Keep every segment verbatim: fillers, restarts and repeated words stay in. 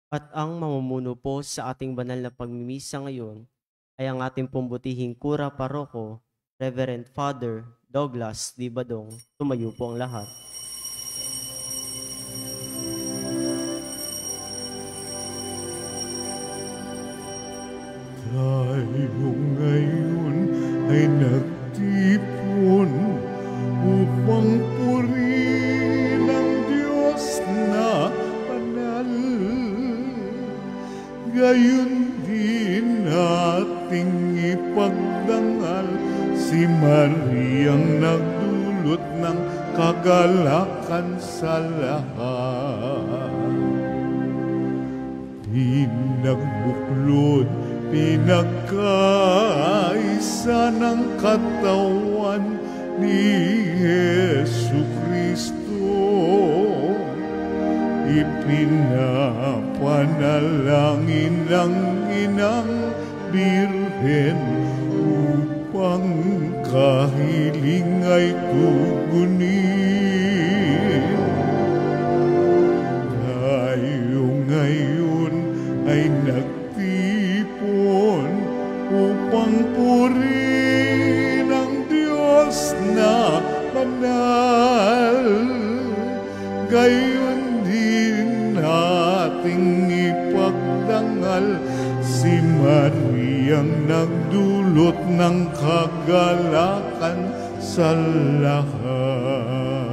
At ang mamumuno po sa ating banal na pagmimisa ngayon ay ang ating pumbutihing kura paroko, Reverend Father Douglas D. Badong. Tumayo po ang lahat. Tayo ngayon ay nagtipon upang purihin ang Diyos na banal. Gayon din ating ipagdangal si Mariang nagdulot ng kagalakan sa lahat. Pinagbuklod, pinagkaisa ng katawan ni Jesucristo. Ipinapanalangin ng Inang Birhen upang kahiling ay tugunin. Tayo ngayon ay nagtipon upang purihin ang Diyos na banal. Gayon din ating ipagdangal si Mariang nagdulot ng kagalakan sa lahat.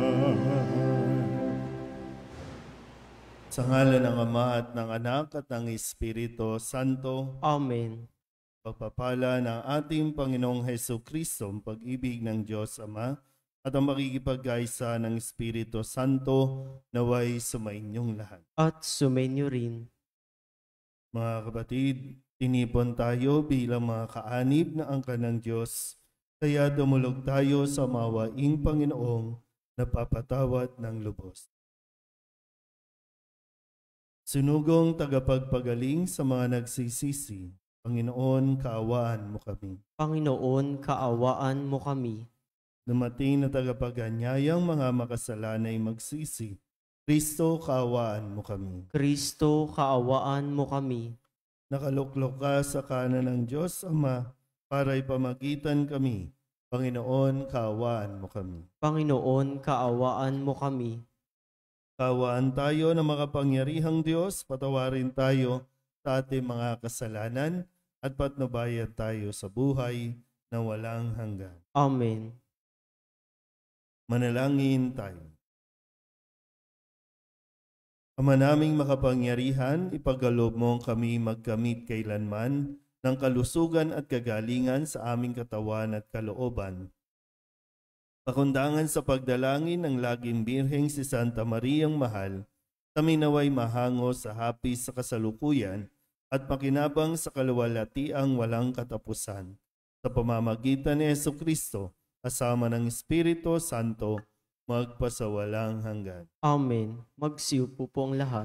Sa ngalan ng Ama at ng Anak at ng Espiritu Santo, Amen. pagpapala ng ating Panginoong Hesukristo, ang pag-ibig ng Diyos Ama, at ang makikipagkaisa ng Espiritu Santo, naway sumainyong lahat. At sumainyo rin. Mga kapatid, tinipon tayo bilang mga kaanib na angkan ng Diyos, kaya dumulog tayo sa mawaing Panginoong napapatawad ng lubos. Sunugong tagapagpagaling sa mga nagsisisi, Panginoon, kaawaan mo kami. Panginoon, kaawaan mo kami. Dumating na tagapaganyayang mga makasalanay magsisi, Kristo, kaawaan mo kami. Kristo, kaawaan mo kami. Nakaluklok ka sa kanan ng Diyos Ama para ipamagitan kami. Panginoon, kaawaan mo kami. Panginoon, kaawaan mo kami. Kaawaan tayo ng makapangyarihang Diyos, patawarin tayo sa ating mga kasalanan at patnubayan tayo sa buhay na walang hanggan. Amen. Manalangin tayo. Ama naming makapangyarihan, ipagkaloob mo kami magkamit kailanman ng kalusugan at kagalingan sa aming katawan at kalooban. Pakundangan sa pagdalangin ng laging birheng si Santa Mariang Mahal, kami naway mahango sa hapis sa kasalukuyan at makinabang sa kaluwalhatiang walang katapusan. Sa pamamagitan ni Jesucristo, kasama ng Espiritu Santo, magpasawalang hanggan. Amen. Magsiupo po ang lahat.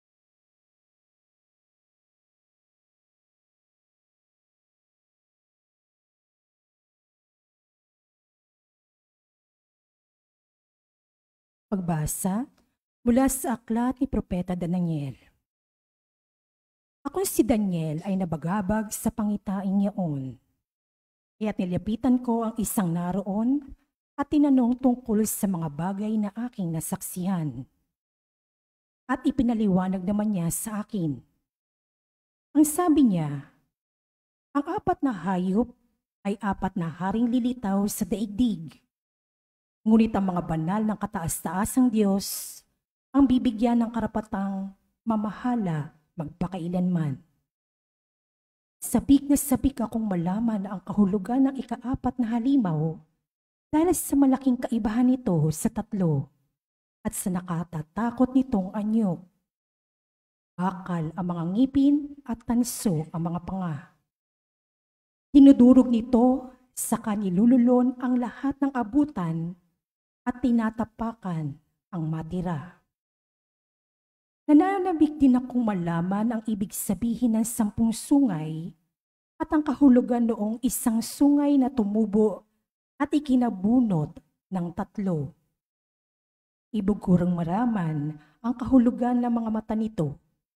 Pagbasa mula sa aklat ni Propeta Daniel. Ako si Daniel ay nabagabag sa pangitain niyaon. Kaya't nilapitan ko ang isang naroon at tinanong tungkol sa mga bagay na aking nasaksihan. At ipinaliwanag naman niya sa akin. Ang sabi niya, ang apat na hayop ay apat na haring lilitaw sa daigdig. Ngunit ang mga banal ng kataas-taasang Diyos ang bibigyan ng karapatang mamahala magpakailanman. Sabik na sabik akong malaman ang kahulugan ng ikaapat na halimaw dahil sa malaking kaibahan nito sa tatlo at sa nakatatakot nitong anyo. Bakal ang mga ngipin at tanso ang mga panga. Dinudurog nito sa kanilululon ang lahat ng abutan at tinatapakan ang matira. Nananabik din akong malaman ang ibig sabihin ng sampung sungay at ang kahulugan noong isang sungay na tumubo at ikinabunot ng tatlo. Ibig kurang maraman ang kahulugan ng mga mata nito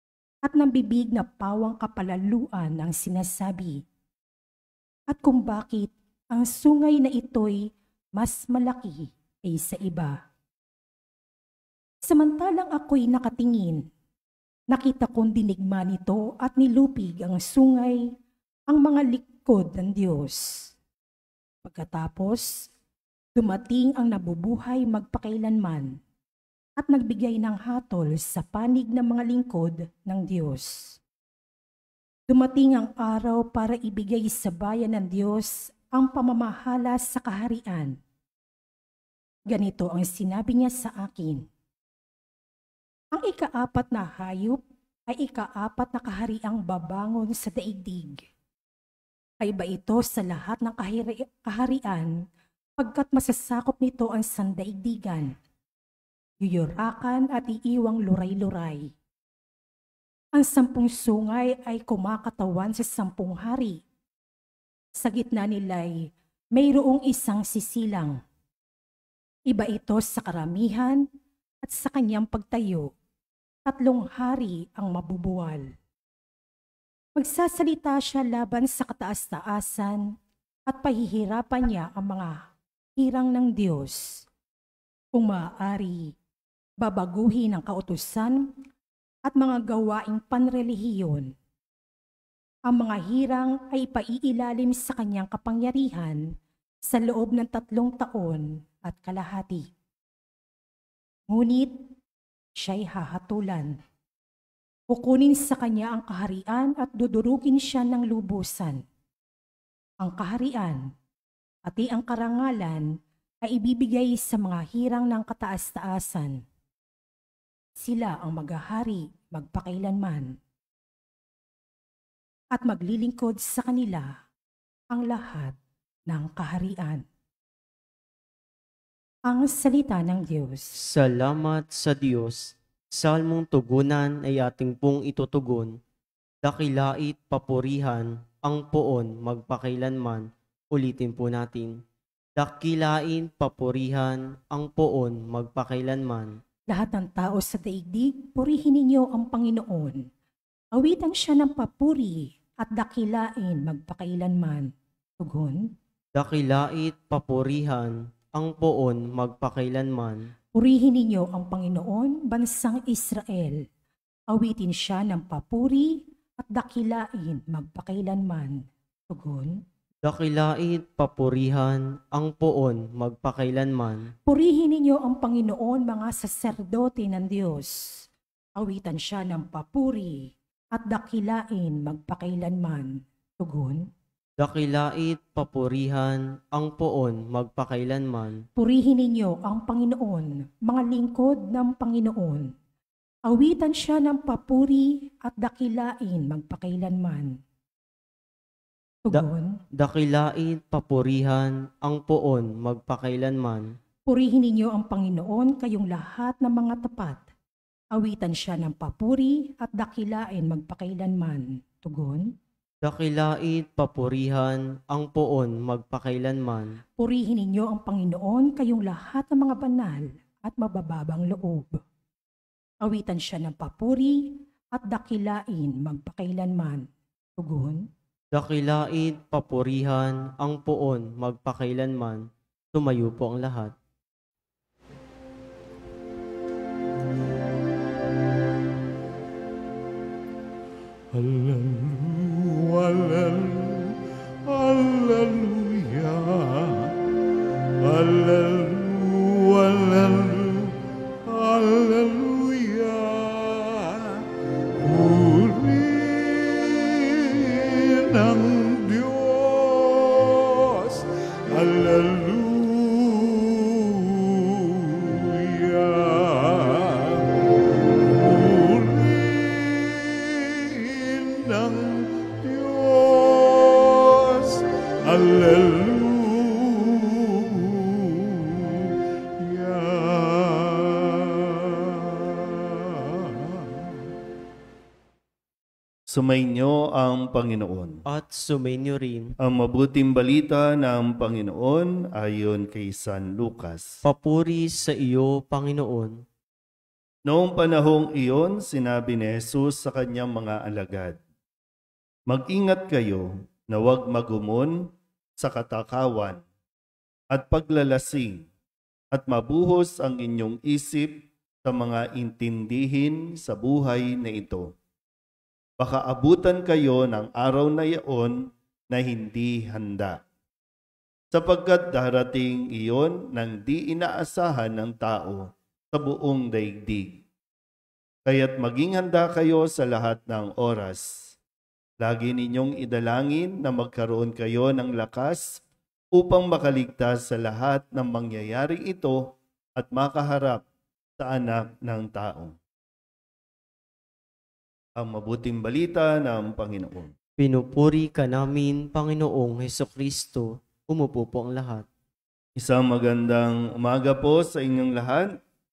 at ng bibig na pawang kapalaluan ang sinasabi. At kung bakit ang sungay na ito'y mas malaki kaysa iba. Samantalang ako'y nakatingin, nakita kong dinigma nito at nilupig ang sungay, ang mga likod ng Diyos. Pagkatapos, dumating ang nabubuhay magpakailanman at nagbigay ng hatol sa panig ng mga lingkod ng Diyos. Dumating ang araw para ibigay sa bayan ng Diyos ang pamamahala sa kaharian. Ganito ang sinabi niya sa akin. Ang ikaapat na hayop ay ikaapat na kahariang babangon sa daigdig. Ay ba ito sa lahat ng kahari- kaharian pagkat masasakop nito ang sandaigdigan. Yuyurakan at iiwang luray-luray. Ang sampung sungay ay kumakatawan sa sampung hari. Sa gitna nila'y mayroong isang sisilang. Iba ito sa karamihan at sa kanyang pagtayo. Tatlong hari ang mabubuwal. Magsasalita siya laban sa kataas-taasan at pahihirapan niya ang mga hirang ng Diyos. Kung maaari, babaguhin ang kautusan at mga gawaing panrelihiyon. Ang mga hirang ay ipaiilalim sa kanyang kapangyarihan sa loob ng tatlong taon at kalahati. Ngunit siya'y hahatulan. Kukunin sa kanya ang kaharian at dudurugin siya ng lubusan. Ang kaharian, pati ang karangalan, ay ibibigay sa mga hirang ng kataas-taasan. Sila ang maghahari magpakailanman. At maglilingkod sa kanila ang lahat ng kaharian. Ang salita ng Diyos. Salamat sa Diyos. Salmong tugunan ay ating pong itutugon. Dakilait papurihan ang poon magpakailanman. Ulitin po natin. Dakilain papurihan ang poon magpakailanman. Lahat ng tao sa daigdig, purihin ninyo ang Panginoon. Awitan siya ng papuri at dakilain magpakailanman. Tugon. Dakilait papurihan ang poon magpakailanman. Purihin ninyo ang Panginoon, bansang Israel. Awitin siya ng papuri at dakilain magpakailanman. Tugon. Dakilait papurihan ang poon magpakailanman. Purihin ninyo ang Panginoon, mga saserdote ng Diyos. Awitan siya ng papuri at dakilain magpakailanman. Tugon. Dakilait papurihan ang poon magpakailanman. Purihin ninyo ang Panginoon, mga lingkod ng Panginoon. Awitan siya ng papuri at dakilain magpakailanman. Tugon. Da- dakilait papurihan ang poon magpakailanman. Purihin ninyo ang Panginoon, kayong lahat ng mga tapat. Awitan siya ng papuri at dakilain magpakailanman. Tugon. Dakilait papurihan ang poon magpakailanman. Purihin ninyo ang Panginoon, kayong lahat ng mga banal at mabababang loob. Awitan siya ng papuri at dakilain magpakailanman. Tugon. Dakilait papurihan ang poon magpakailanman. Tumayo po ang lahat. Hallelujah, hallelujah, hallelujah. Purihin ang Diyos, hallelujah. Purihin ang Diyos, hallelujah. Sumainyo ang Panginoon. At sumainyo rin. Ang mabuting balita ng Panginoon ayon kay San Lucas. Papuri sa iyo, Panginoon. Noong panahong iyon, sinabi ni Jesus sa kanyang mga alagad, "Mag-ingat kayo na huwag magumon sa katakawan at paglalasing at mabuhos ang inyong isip sa mga intindihin sa buhay na ito. Baka abutan kayo ng araw na iyon na hindi handa. Sapagkat darating iyon nang di inaasahan ng tao sa buong daigdig. Kaya't maging handa kayo sa lahat ng oras. Lagi ninyong idalangin na magkaroon kayo ng lakas upang makaligtas sa lahat ng mangyayaring ito at makaharap sa anak ng tao." Ang mabuting balita ng Panginoon. Pinupuri ka namin, Panginoong Hesukristo. Umupo po ang lahat. Isang magandang umaga po sa inyong lahat.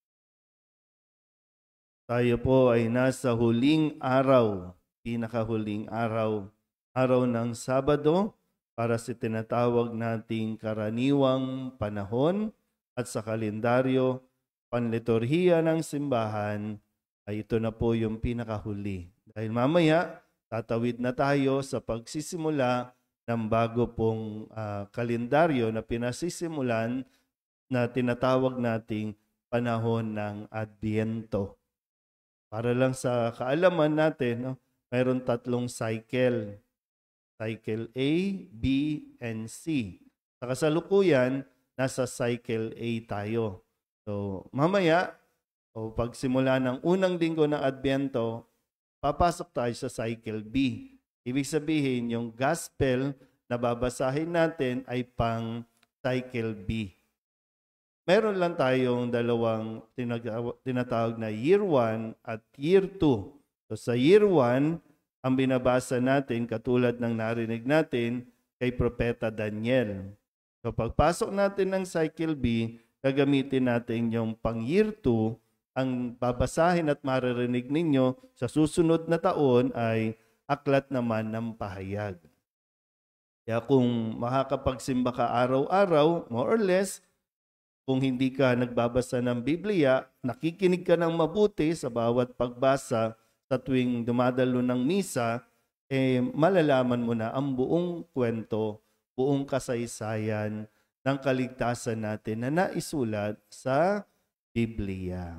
Tayo po ay nasa huling araw, pinakahuling araw, araw ng Sabado para sa tinatawag nating karaniwang panahon at sa kalendaryo, panliturhiya ng simbahan ay ito na po yung pinakahuli. Dahil mamaya, tatawid na tayo sa pagsisimula ng bago pong uh, kalendaryo na pinasisimulan na tinatawag nating panahon ng Adbyento. Para lang sa kaalaman natin, no, mayroon tatlong cycle. Cycle A, B, and C. Sa kasalukuyan, nasa cycle A tayo. So, mamaya, o pagsimula ng unang linggo ng Adbyento, papasok tayo sa cycle B. Ibig sabihin, yung gospel na babasahin natin ay pang cycle B. Meron lang tayong dalawang tinatawag na year one at year two. So sa year one, ang binabasa natin, katulad ng narinig natin, kay Propeta Daniel. So pagpasok natin ng cycle B, gagamitin natin yung pang year two. Ang babasahin at maririnig ninyo sa susunod na taon ay aklat naman ng pahayag. Kaya kung makakapagsimba ka araw-araw, more or less, kung hindi ka nagbabasa ng Biblia, nakikinig ka ng mabuti sa bawat pagbasa sa tuwing dumadalo ng misa, eh malalaman mo na ang buong kwento, buong kasaysayan ng kaligtasan natin na naisulat sa Biblia.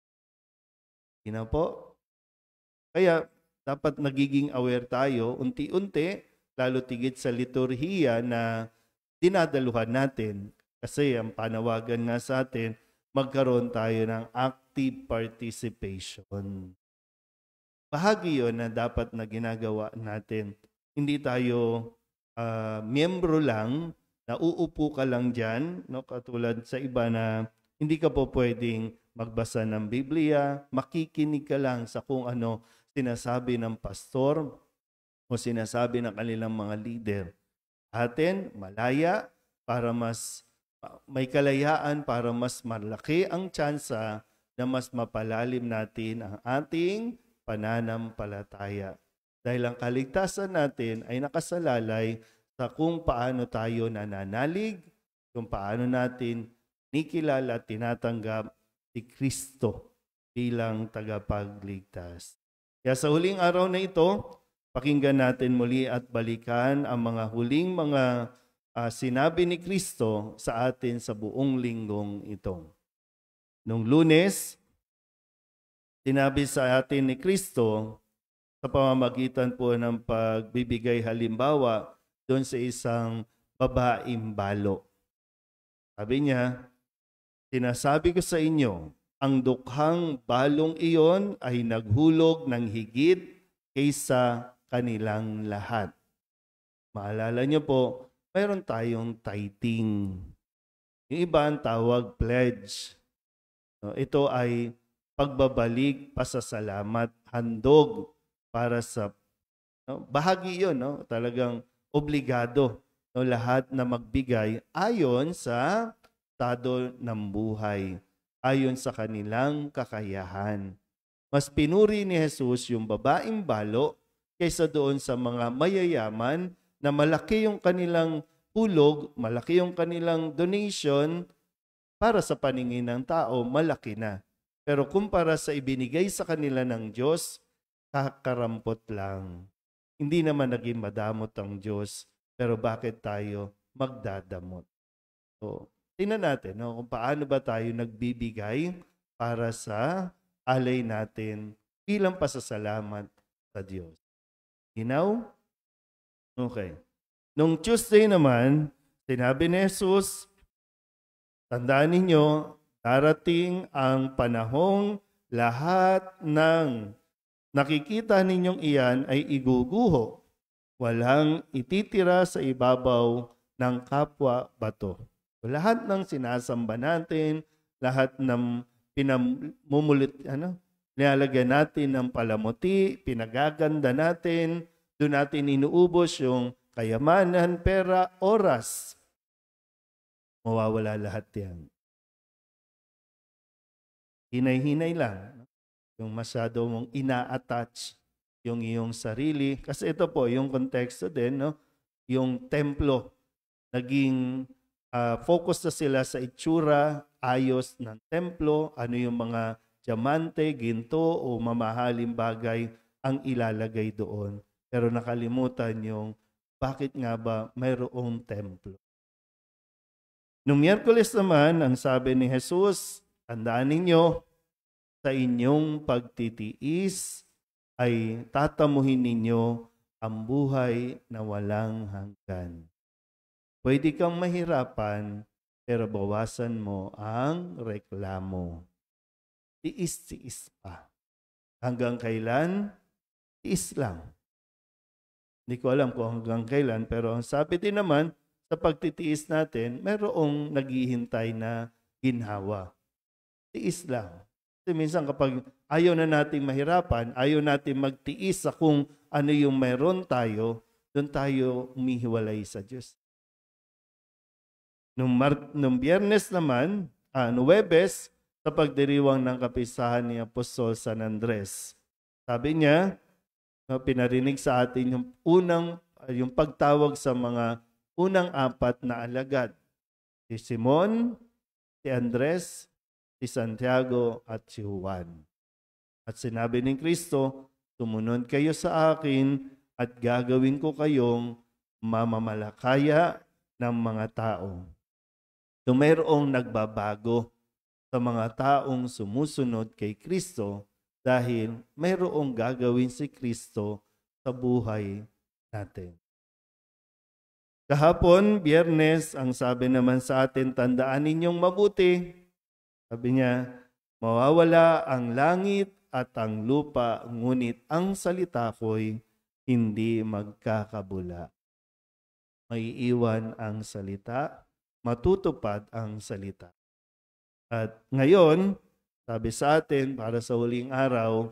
Ina po? Kaya dapat nagiging aware tayo unti-unti, lalo tigit sa liturhiya na dinadaluhan natin. Kasi ang panawagan nga sa atin, magkaroon tayo ng active participation. Bahagi yun na dapat na ginagawa natin. Hindi tayo uh, miyembro lang, na uupo ka lang dyan, no? Katulad sa iba na hindi ka po pwedeng magbasa ng Biblia, makikinig ka lang sa kung ano sinasabi ng pastor o sinasabi ng kanilang mga leader. Atin, malaya para mas may kalayaan, para mas malaki ang tsansa na mas mapalalim natin ang ating pananampalataya. Dahil ang kaligtasan natin ay nakasalalay sa kung paano tayo nananalig, kung paano natin nikilala at tinatanggap si Kristo bilang tagapagligtas. Kaya sa huling araw na ito, pakinggan natin muli at balikan ang mga huling mga uh, sinabi ni Kristo sa atin sa buong linggong ito. Nung Lunes, sinabi sa atin ni Kristo sa pamamagitan po ng pagbibigay halimbawa doon sa isang babaeng balo. Sabi niya, "Sinasabi ko sa inyo, ang dukhang balong iyon ay naghulog ng higit kaysa kanilang lahat." Maalala niyo po, mayroon tayong tithing. Yung iba ang tawag pledge. Ito ay pagbabalik, pasasalamat, handog para sa no, bahagi yun, no? Talagang obligado no, lahat na magbigay ayon sa estado ng buhay, ayon sa kanilang kakayahan. Mas pinuri ni Jesus yung babaeng balo kaysa doon sa mga mayayaman na malaki yung kanilang hulog, malaki yung kanilang donation, para sa paningin ng tao, malaki na. Pero kumpara sa ibinigay sa kanila ng Diyos, kakarampot lang. Hindi naman naging madamot ang Diyos, pero bakit tayo magdadamot? So, tingnan natin no, kung paano ba tayo nagbibigay para sa alay natin bilang pasasalamat sa Diyos. Ginaw? Okay. Nung Tuesday naman, sinabi ni Jesus, tandaan ninyo, darating ang panahong lahat ng nakikita ninyong iyan ay iguguho. Walang ititira sa ibabaw ng kapwa bato. Lahat ng sinasamba natin, lahat ng pinamumulit, ano, nilalagyan natin ng palamuti, pinagaganda natin, doon natin inuubos yung kayamanan, pera, oras. Mawawala lahat yan. Hinay-hinay lang. Yung masyado mong ina-attach yung iyong sarili. Kasi ito po, yung konteksto din, no? Yung templo, naging uh, focus na sila sa itsura, ayos ng templo, ano yung mga diamante, ginto o mamahaling bagay ang ilalagay doon. Pero nakalimutan yung bakit nga ba mayroong templo. Noong Miyerkules naman, ang sabi ni Jesus, tandaan ninyo, sa inyong pagtitiis ay tatamuhin ninyo ang buhay na walang hanggan. Pwede kang mahirapan, pero bawasan mo ang reklamo. Tiis-tiis pa. Hanggang kailan? Tiis lang. Hindi ko alam kung hanggang kailan, pero ang sabi din naman, sa pagtitiis natin, mayroong naghihintay na ginhawa. Tiis lang. Kasi minsan kapag ayaw na nating mahirapan, ayaw nating magtiis sa kung ano yung mayroon tayo, doon tayo umihiwalay sa Diyos. Nung, Mar- nung Biyernes naman, ah, no Huwebes, sa pagdiriwang ng kapisahan ni Apostol San Andres, sabi niya, no, pinarinig sa atin yung unang, yung pagtawag sa mga unang apat na alagad. Si Simon, si Andres, si Santiago at si Juan. At sinabi ni Kristo, sumunod kayo sa akin at gagawin ko kayong mamamalakaya ng mga tao. So mayroong nagbabago sa mga taong sumusunod kay Kristo dahil mayroong gagawin si Kristo sa buhay natin. Kahapon, Biyernes, ang sabi naman sa atin, tandaan ninyong mabuti. Sabi niya, mawawala ang langit at ang lupa, ngunit ang salita ko'y hindi magkakabula. Maiiwan ang salita, matutupad ang salita. At ngayon, sabi sa atin, para sa huling araw,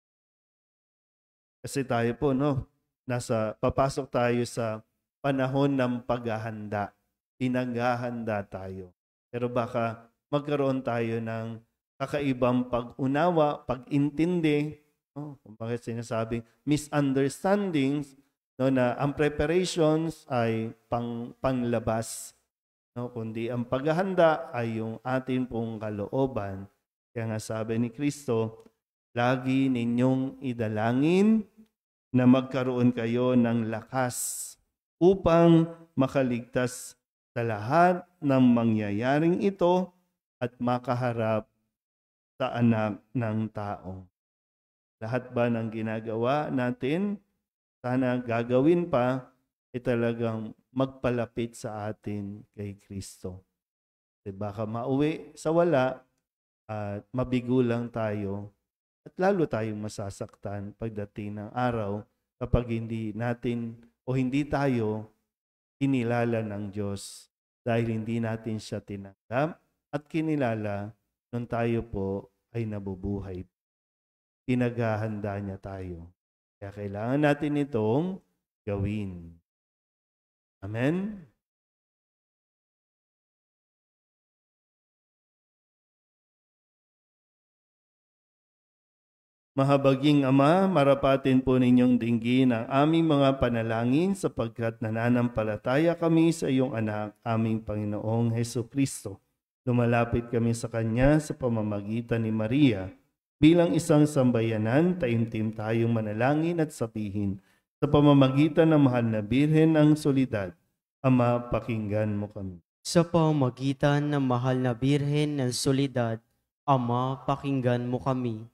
kasi tayo po, no, nasa, papasok tayo sa panahon ng paghahanda. Pinaghahanda tayo. Pero baka magkaroon tayo ng kakaibang pag-unawa, pag-intindi, no? Kung bakit sinasabing misunderstandings, no, na ang preparations ay pang, panglabas, no? Kundi ang paghahanda ay yung atin pong kalooban. Kaya nga sabi ni Kristo, lagi ninyong idalangin na magkaroon kayo ng lakas upang makaligtas sa lahat ng mangyayaring ito at makaharap sa anak ng tao. Lahat ba ng ginagawa natin, sana gagawin pa, ay talagang magpalapit sa atin kay Kristo. Kasi baka mauwi sa wala at mabigo lang tayo at lalo tayong masasaktan pagdating ng araw kapag hindi natin o hindi tayo kinilala ng Diyos dahil hindi natin siya tinanggap at kinilala nung tayo po ay nabubuhay. Pinaghahanda niya tayo. Kaya kailangan natin itong gawin. Amen? Mahabaging Ama, marapatin po ninyong dinggin ang aming mga panalangin sapagkat nananampalataya kami sa iyong anak, aming Panginoong Hesukristo. Lumalapit kami sa Kanya sa pamamagitan ni Maria. Bilang isang sambayanan, taimtim tayong manalangin at sabihin, sa pamamagitan ng mahal na Birhen ng Solidad, Ama, pakinggan mo kami. Sa pamamagitan ng mahal na Birhen ng Solidad, Ama, pakinggan mo kami.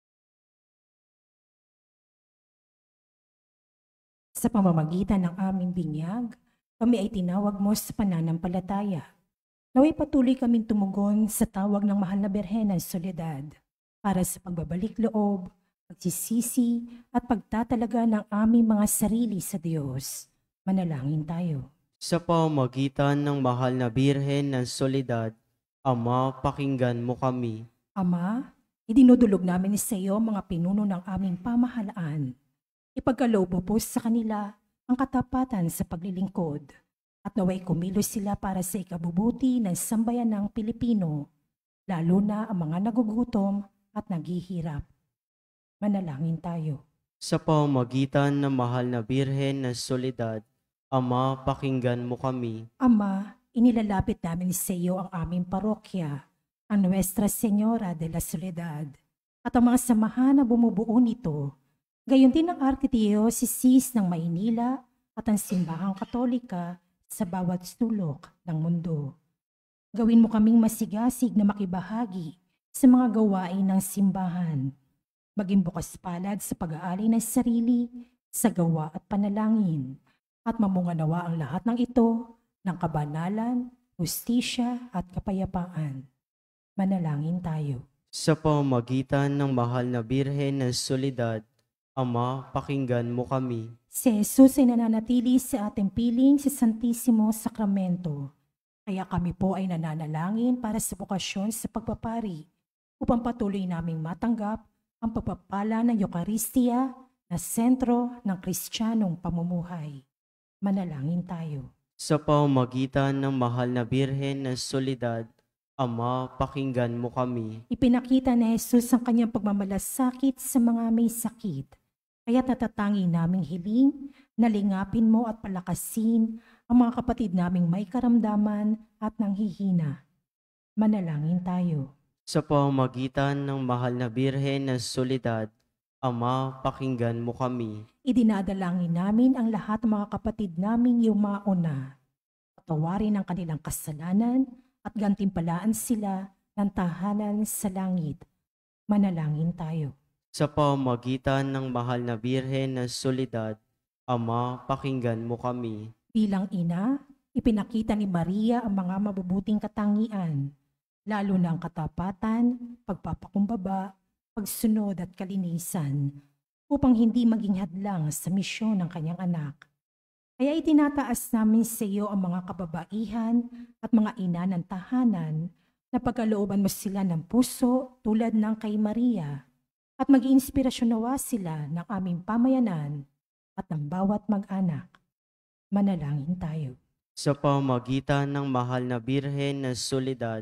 Sa pamamagitan ng aming binyag, kami ay tinawag mo sa pananampalataya. Naway patuloy kaming tumugon sa tawag ng mahal na Birhen ng Solidad para sa pagbabalik loob, pagsisisi at pagtatalaga ng aming mga sarili sa Diyos. Manalangin tayo. Sa pamamagitan ng mahal na Birhen ng Solidad, Ama, pakinggan mo kami. Ama, idinudulog namin sa iyo mga pinuno ng aming pamahalaan. Ipagkaloob mo po sa kanila ang katapatan sa paglilingkod at naway kumilos sila para sa ikabubuti ng sambayan ng Pilipino, lalo na ang mga nagugutom at naghihirap. Manalangin tayo. Sa pamamagitan ng mahal na Birhen ng Solidad, Ama, pakinggan mo kami. Ama, inilalapit namin sa iyo ang aming parokya, ang Nuestra Señora de la Soledad, at ang mga samahan na bumubuo nito, gayon din ang Arkidiocese ng Maynila at ang Simbahang Katolika sa bawat sulok ng mundo. Gawin mo kaming masigasig na makibahagi sa mga gawain ng simbahan, maging bukas palad sa pag-aali ng sarili, sa gawa at panalangin, at mamunga nawa ang lahat ng ito ng kabanalan, hustisya at kapayapaan. Manalangin tayo. Sa pamamagitan ng mahal na Birhen ng Solidad, Ama, pakinggan mo kami. Si Jesus ay nananatili sa ating piling sa Santisimo Sakramento. Kaya kami po ay nananalangin para sa bukasyon sa pagpapari upang patuloy naming matanggap ang pagpapala ng Eucharistia na sentro ng Kristiyanong pamumuhay. Manalangin tayo. Sa pamamagitan ng mahal na Birhen ng Solidad, Ama, pakinggan mo kami. Ipinakita ni Jesus ang kanyang pagmamalasakit sa mga may sakit. Kaya't natatangi naming hiling na lingapin mo at palakasin ang mga kapatid naming may karamdaman at nanghihina. Manalangin tayo. Sa pamamagitan ng mahal na Birhen ng Solidad, Ama, pakinggan mo kami. Idinadalangin namin ang lahat ng mga kapatid naming yumaona. Patawarin ang kanilang kasalanan at gantimpalaan sila ng tahanan sa langit. Manalangin tayo. Sa pamamagitan ng mahal na Birhen ng Solidad, Ama, pakinggan mo kami. Bilang ina, ipinakita ni Maria ang mga mabubuting katangian, lalo na ang katapatan, pagpapakumbaba, pagsunod at kalinisan, upang hindi maging hadlang sa misyon ng kanyang anak. Kaya itinataas namin sa iyo ang mga kababaihan at mga ina ng tahanan na pagkalooban mo sila ng puso tulad ng kay Maria at maging inspirasyon nawa sila ng aming pamayanan at ng bawat mag-anak. Manalangin tayo. Sa pamamagitan ng mahal na Birhen ng Solidad,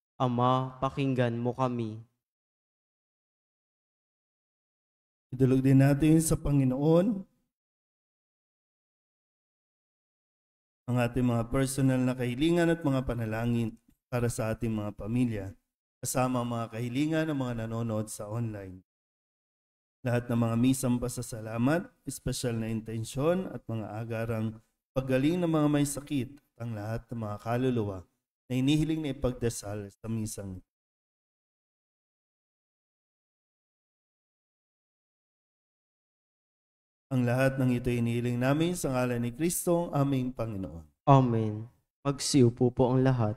Ama, pakinggan mo kami. Idulog din natin sa Panginoon ang ating mga personal na kahilingan at mga panalangin para sa ating mga pamilya, kasama ang mga kahilingan ng mga nanonood sa online. Lahat ng mga misang pasasalamat, espesyal na intensyon at mga agarang paggaling ng mga may sakit at ang lahat ng mga kaluluwa na inihiling na ipagdasal sa misang. Ang lahat ng ito inihiling namin sa ngalan ni Kristo, aming Panginoon. Amen. Magsiupo po ang lahat.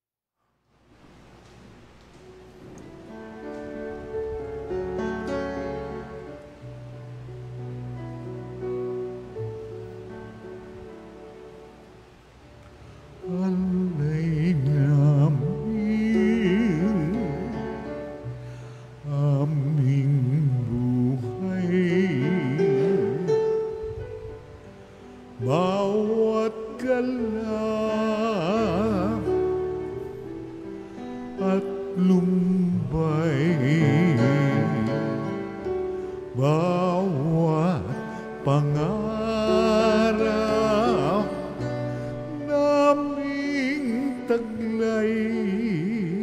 Alay namin aming buhay, bawat galak at lumbay, bawat pangarap naming taglay,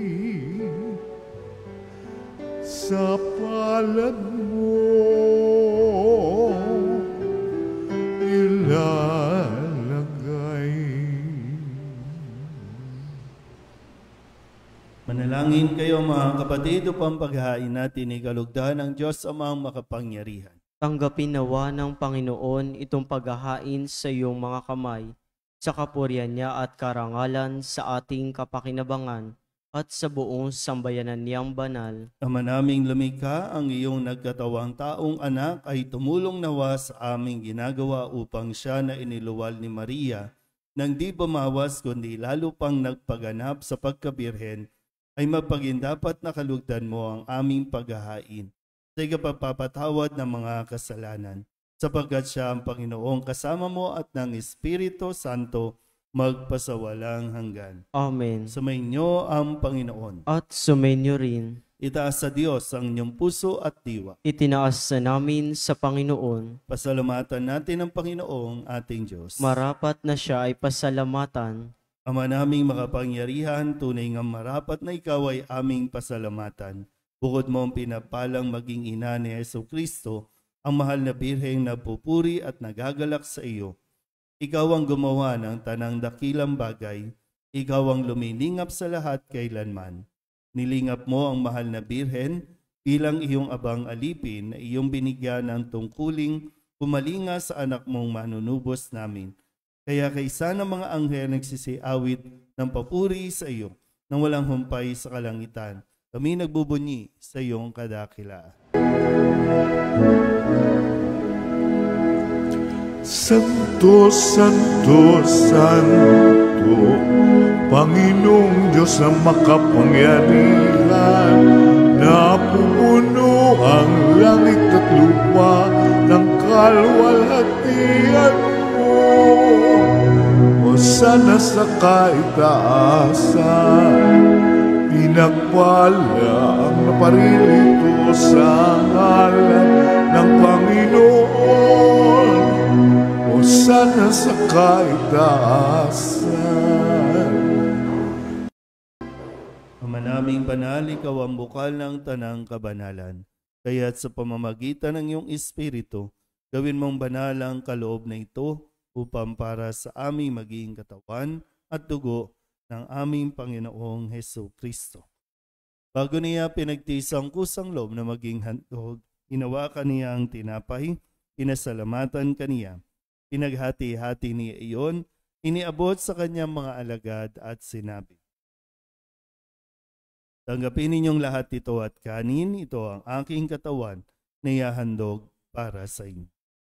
Manalangin kayo mga kapatid upang paghain natin ni kalugdan ng Diyos amang makapangyarihan. Tanggapin nawa ng Panginoon itong paghahain sa iyong mga kamay, sa kapurihan niya at karangalan sa ating kapakinabangan at sa buong sambayanan niyang banal. Ama naming lumikha, ang iyong nagkatawang taong anak ay tumulong nawa sa aming ginagawa upang siya na iniluwal ni Maria, nang di bumawas kundi lalo pang nagpaganap sa pagkabirhen, ay mapagindapat na kalugdan mo ang aming paghahain sa ikapagpapatawad ng mga kasalanan, sapagkat siya ang Panginoong kasama mo at ng Espiritu Santo magpasawalang hanggan. Amen. Sumainyo ang Panginoon. At sumainyo rin. Itaas sa Diyos ang inyong puso at diwa. Itinaas sa namin sa Panginoon. Pasalamatan natin ang Panginoong ating Diyos. Marapat na siya ay pasalamatan. Ama naming makapangyarihan, tunay nga marapat na ikaw ay aming pasalamatan. Bukod mo ang pinapalang maging ina ni Jesucristo, ang mahal na birheng napupuri at nagagalak sa iyo. Ikaw ang gumawa ng tanang dakilang bagay. Ikaw ang luminingap sa lahat kailanman. Nilingap mo ang mahal na birhen bilang iyong abang alipin na iyong binigyan ng tungkuling kumalinga sa anak mong manunubos namin. Kaya kaysa ng mga anghel nagsisiawit ng papuri sa iyo nang walang humpay sa kalangitan, kami nagbubunyi sa iyong kadakilaan. Santo, Santo, Santo, Panginoong Diyos ang makapangyarihan, napupuno ang langit at lupa ng kalwalhatian mo. Hosana sa kaitaasan, pinagpala ang naparirito sa ngalan ng Panginoon. Hosana sa kaitaasan. Ama naming banal, ikaw ang bukal ng tanang kabanalan. Kaya't sa pamamagitan ng iyong Espiritu, gawin mong banal ang kaloob na ito upang para sa aming maging katawan at dugo ng aming Panginoong Jesucristo. Bago niya pinagtiis ang kusang loob na maging handog, hinawakan niya ang tinapay, pinasalamatan kaniya. Pinaghati-hati niya iyon, iniabot sa kanyang mga alagad at sinabi, tanggapin ninyong lahat ito at kanin, ito ang aking katawan na ihahandog para sa inyo.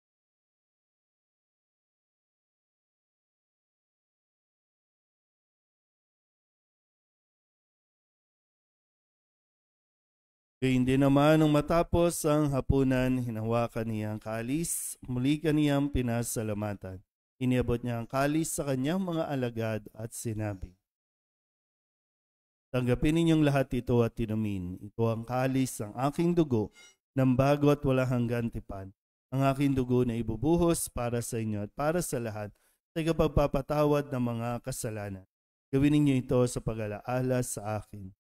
Gayun din naman nung matapos ang hapunan, hinawakan niya ang kalis, muli kaniyang pinasalamatan. Iniabot niya ang kalis sa kanyang mga alagad at sinabi, tanggapin ninyong lahat ito at tinumin. Ito ang kalis ng aking dugo, ng bago at walang hanggan tipan. Ang aking dugo na ibubuhos para sa inyo at para sa lahat sa ikapagpapatawad ng mga kasalanan. Gawin ninyo ito sa pag-alaala sa akin.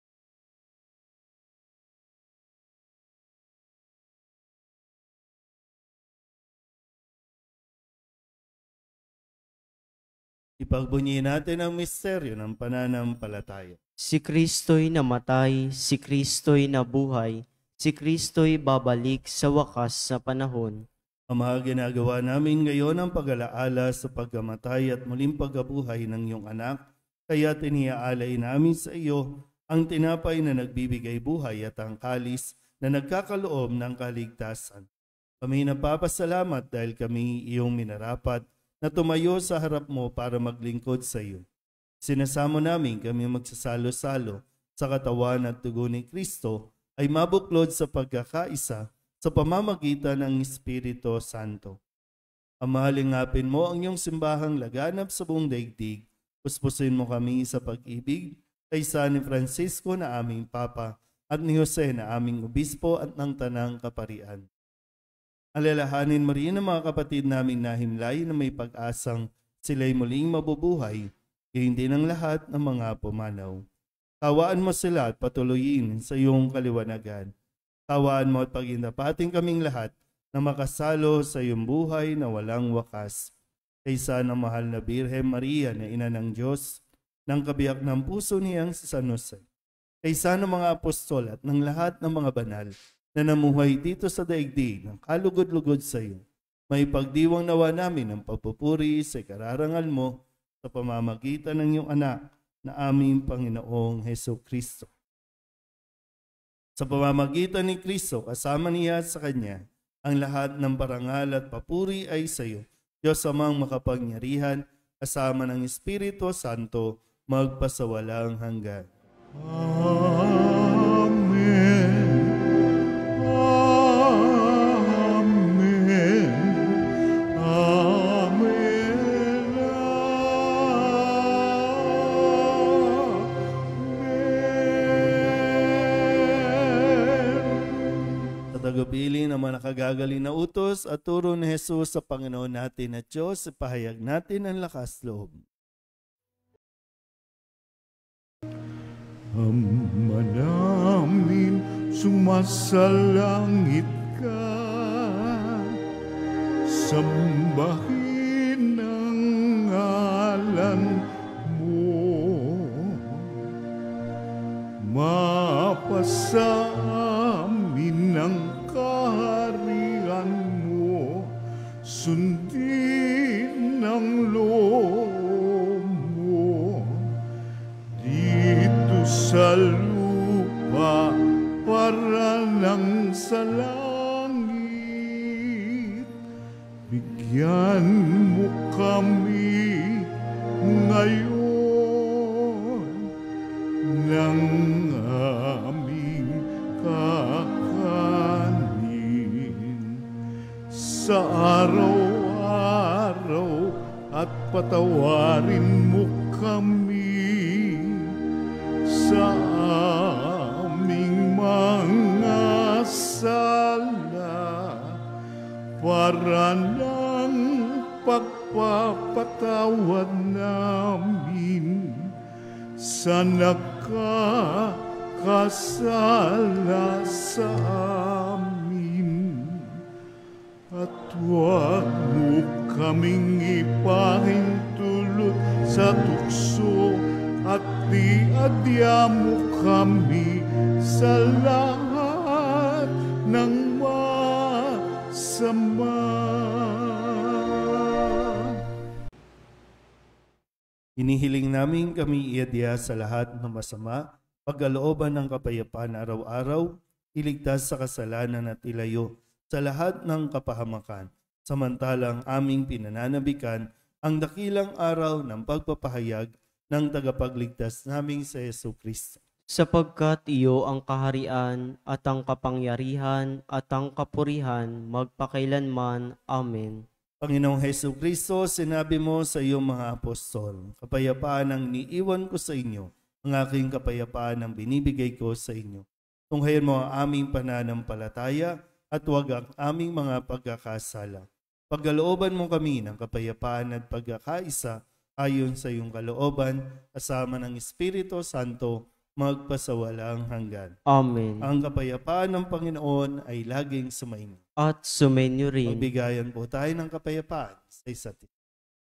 Ipagbunyi natin ang misteryo ng pananampalataya. Si Kristo'y namatay, si Kristo'y nabuhay, si Kristo'y babalik sa wakas sa panahon. Ama, ginagawa namin ngayon ang pag-alaala sa pagkamatay at muling pagkabuhay ng iyong anak, kaya tiniaalay namin sa iyo ang tinapay na nagbibigay buhay at ang kalis na nagkakaloob ng kaligtasan. Kami napapasalamat dahil kami iyong minarapat na tumayo sa harap mo para maglingkod sa iyo. Sinasamo namin kami magsasalo-salo sa katawan at dugo ni Kristo ay mabuklod sa pagkakaisa sa pamamagitan ng Espiritu Santo. Ama, halingapin mo ang iyong simbahang laganap sa buong daigdig. Puspusin mo kami sa pag-ibig kay San Francisco na aming Papa at ni Jose na aming Obispo at ng Tanang Kaparian. Alalahanin mo rin ang mga kapatid naming nahimlay na may pag-asang sila'y muling mabubuhay, gayon din ang lahat ng mga pumanaw. Kawaan mo sila at patuloyin sa iyong kaliwanagan. Kawaan mo at pagindapating kaming lahat na makasalo sa iyong buhay na walang wakas. Kaysa ng mahal na Birhen Maria na ina ng Diyos, ng kabiyak ng puso niyang si San Jose, kaysa ng mga apostol at ng lahat ng mga banal na namuhay dito sa daigdig ng kalugod-lugod sa iyo. May pagdiwang nawa namin ang pagpupuri sa kararangal mo sa pamamagitan ng iyong anak na aming Panginoong Heso Kristo. Sa pamamagitan ni Kristo, kasama niya sa Kanya, ang lahat ng parangal at papuri ay sa iyo, Diyos amang makapangyarihan, kasama ng Espiritu Santo, magpasawalang hanggan. Amen. Amen. Amen. Amen. Sa tagapili ng mga nakagagaling na utos at turo ni Jesus sa Panginoon natin at Diyos, ipahayag natin ang lakas loob. Ama namin, sumasalangit ka, sambahin ang ngalan mo, mapasa amin ang kaharian mo, sundin ang loob mo, dito sa lupa para lang sa langit. Bigyan mo kami ngayon ng aming kakanin sa araw-araw at patawarin mo kami sa aming mga sala para ng pagpapatawad namin sa nakakasala sa amin. At huwag mo kaming ipahintulot sa tukso at diadya mo kami sa lahat ng masama. Hinihiling namin kami iadya sa lahat ng masama, pagkalooban ng kapayapaan araw-araw, iligtas sa kasalanan at ilayo sa lahat ng kapahamakan, samantalang aming pinananabikan ang dakilang araw ng pagpapahayag ng tagapagligtas naming sa Yesu Kristo. Sapagkat iyo ang kaharian at ang kapangyarihan at ang kapurihan magpakailanman. Amen. Panginoong Hesu Kristo, sinabi mo sa iyong mga apostol, kapayapaan ang niiwan ko sa inyo, ang aking kapayapaan ang binibigay ko sa inyo. Tunghayan mo ang aming pananampalataya at huwag ang aming mga pagkakasala. Pagkalooban mo kami ng kapayapaan at pagkakaisa ayon sa iyong kalooban, kasama ng Espiritu Santo, magpasawalang hanggan. Amen. Ang kapayapaan ng Panginoon ay laging sumainyo. At sumenyo rin. Magbigayan po tayo ng kapayapaan sa isa't isa.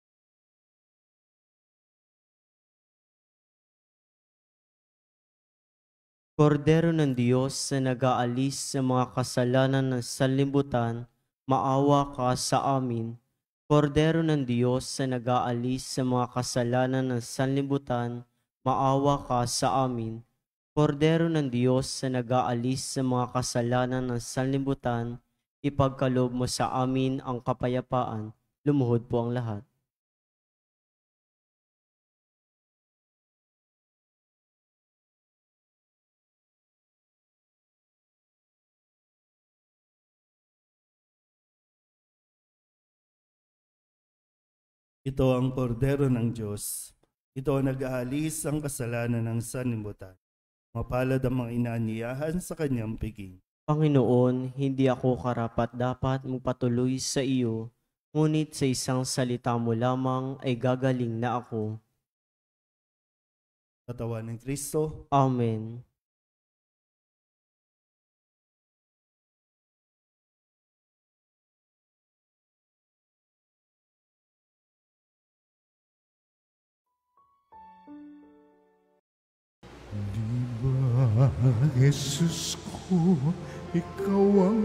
Kordero ng Diyos na nag-aalis sa mga kasalanan ng sanlibutan, maawa ka sa amin. Kordero ng Diyos na nag-aalis sa mga kasalanan ng sanlibutan, maawa ka sa amin. Kordero ng Diyos na nag-aalis sa mga kasalanan ng sanlibutan, ipagkaloob mo sa amin ang kapayapaan. Lumuhod po ang lahat. Ito ang kordero ng Diyos. Ito ang nag-aalis ang kasalanan ng sanlibutan. Mapalad ang mga inaaniyahan sa kanyang piging. Panginoon, hindi ako karapat-dapat magpatuloy sa iyo, ngunit sa isang salita mo lamang ay gagaling na ako. Katawan ng Kristo. Amen. Di ba Jesus ko, ikaw ang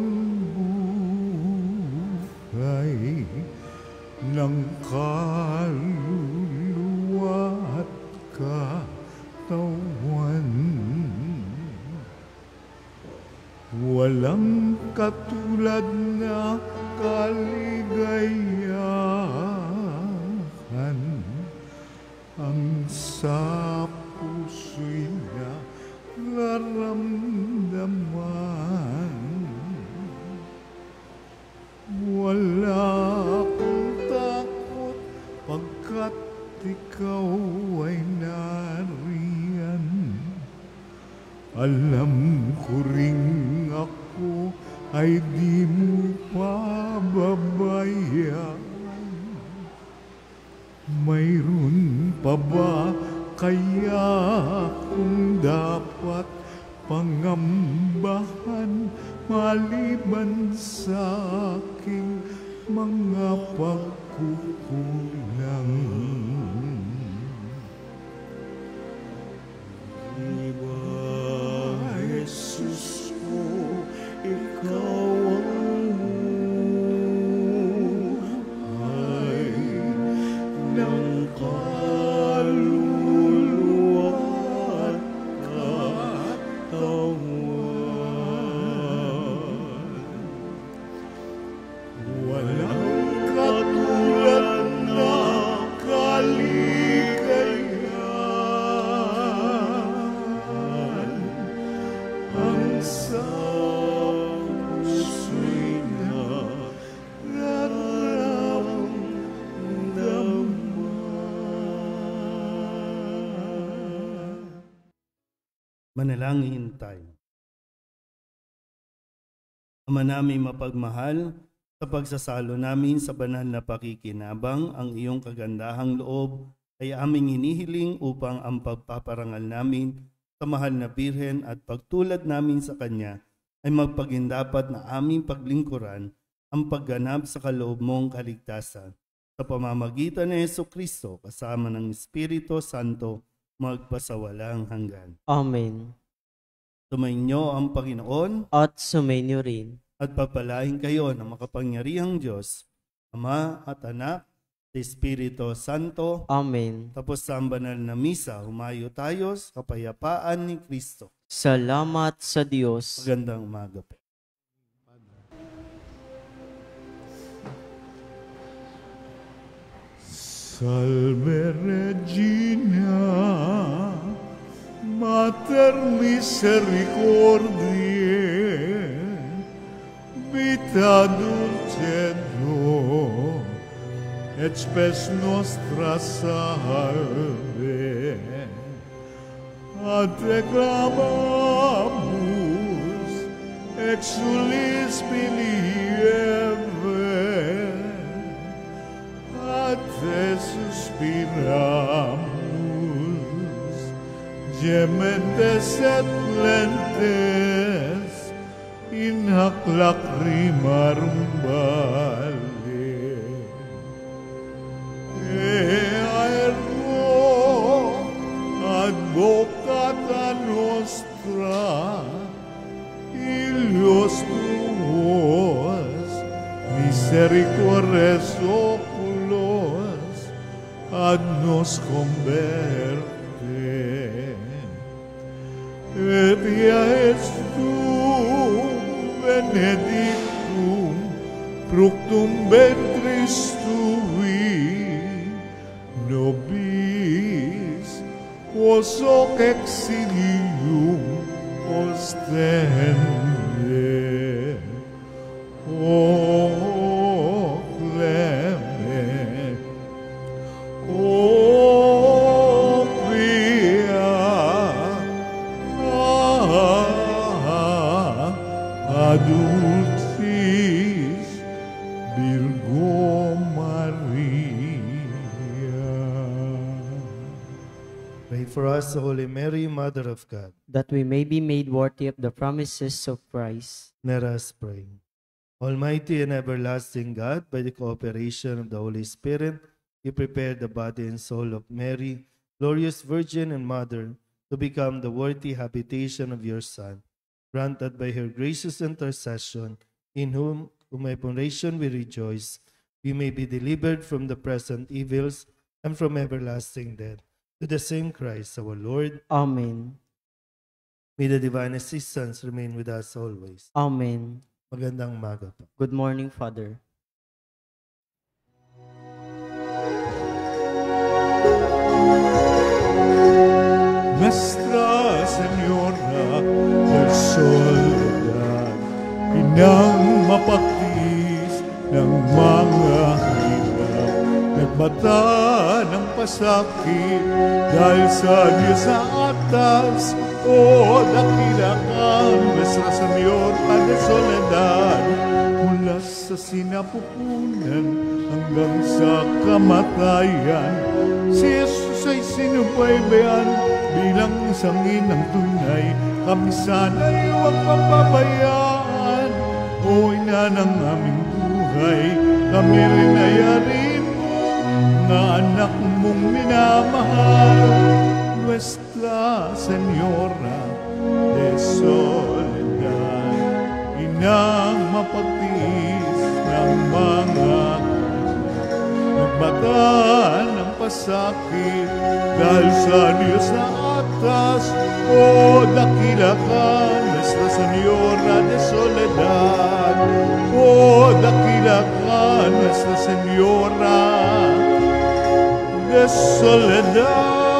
buhay ng kaluluwa at katawan. Walang katulad na kaligayahan ang sa puso'y nararamdaman. Wala akong takot pagkat ikaw ay nariyan. Alam ko ring ako ay di mo pababayaan. Mayroon pa ba kaya kung dapat pangambahan maliban sa aking mga pagkukulang? Diba, Jesus ko, ikaw ang buhay ng kaluluwa at katawan. Walang katulad na kaligayahan ang sa puso'y nararamdaman. Manalangin tayo. Ama namin mapagmahal, sa pagsasalo namin sa banal na pakikinabang, ang iyong kagandahang loob ay aming hinihiling upang ang pagpaparangal namin sa mahal na Birhen at pagtulad namin sa Kanya ay magpagindapat na aming paglingkuran ang pagganap sa kaloob mong kaligtasan. Sa pamamagitan ni Jesucristo kasama ng Espiritu Santo, magpasawalang hanggan. Amen. Sumainyo ang Panginoon At sumainyo rin. at papalain kayo ng makapangyarihang Diyos, Ama at Anak, sa Espiritu Santo. Amen. Tapos sa banal na misa, humayo tayo sa kapayapaan ni Kristo. Salamat sa Diyos. Magandang umaga po. Salve Regina, Mater Misericordiae, vita dulcedo, et spes nostra salve. Ate clamamus, exulis pilieve, Ate suspiramus, gementes et plentes, in hac lacrimarum vale. Aergo advocata nostra, ilios tuos, misericordes oculos, ad nos converte. Et via est tu, benedictum, fructum ventris tui, nobis, quos hoc exilium ostende. O clement, o pia, adultis Virgo Maria. Pray for us, Holy Mary, Mother of God. That we may be made worthy of the promises of Christ. Let us pray. Almighty and everlasting God, by the cooperation of the Holy Spirit, you prepared the body and soul of Mary, glorious Virgin and Mother, to become the worthy habitation of your Son. Granted by her gracious intercession, in whom, whom admiration we rejoice, we may be delivered from the present evils and from everlasting death. To the same Christ our Lord. Amen. May the divine assistance remain with us always. Amen. Magandang umaga po. Good morning, Father. Nuestra Señora del Soledad, inang mapagtiis ng mga hirap, nagbata ng pasakit dahil sa Diyos sa atas. O dakila ka, Nuestra Señora del Soledad, mula sa sinapupunan hanggang sa kamatayan, si Jesus ay sinubaybayan bilang isang inang tunay. Kami sana'y huwag papabayaan, o ina ng aming buhay. Kami rin ay arin mo, nga anak mong minamahal. Nuestra Señora de Soledad, inang mapagtiis ng mga nagbata ng pasakit dahil sa Diyos sa atas. O dakila ka, Nuestra Señora de Soledad. O dakila ka, Nuestra Señora de Soledad.